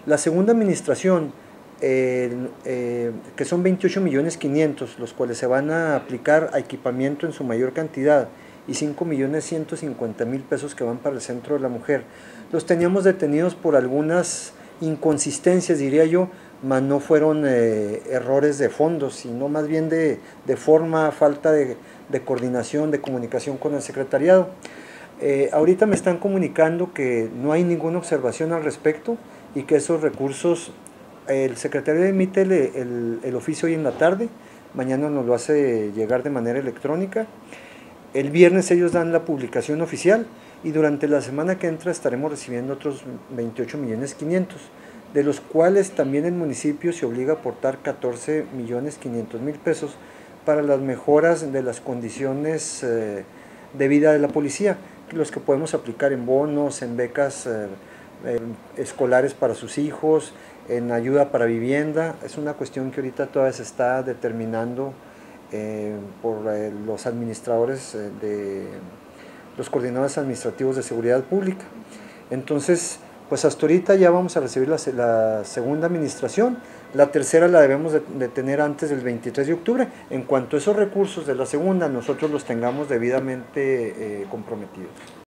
La segunda administración, que son 28.500.000, los cuales se van a aplicar a equipamiento en su mayor cantidad, y 5.150.000 pesos que van para el Centro de la Mujer. Los teníamos detenidos por algunas inconsistencias, diría yo, mas no fueron errores de fondo, sino más bien de forma, falta de coordinación, de comunicación con el secretariado. Ahorita me están comunicando que no hay ninguna observación al respecto y que esos recursos, el secretario emite el oficio hoy en la tarde, mañana nos lo hace llegar de manera electrónica. El viernes ellos dan la publicación oficial y durante la semana que entra estaremos recibiendo otros 28.500.000, de los cuales también el municipio se obliga a aportar 14.500.000 pesos para las mejoras de las condiciones de vida de la policía, los que podemos aplicar en bonos, en becas escolares para sus hijos, en ayuda para vivienda. Es una cuestión que ahorita todavía se está determinando por los administradores de los coordinadores administrativos de seguridad pública. Entonces, pues hasta ahorita ya vamos a recibir la segunda administración, la tercera la debemos de tener antes del 23 de octubre, en cuanto a esos recursos de la segunda nosotros los tengamos debidamente comprometidos.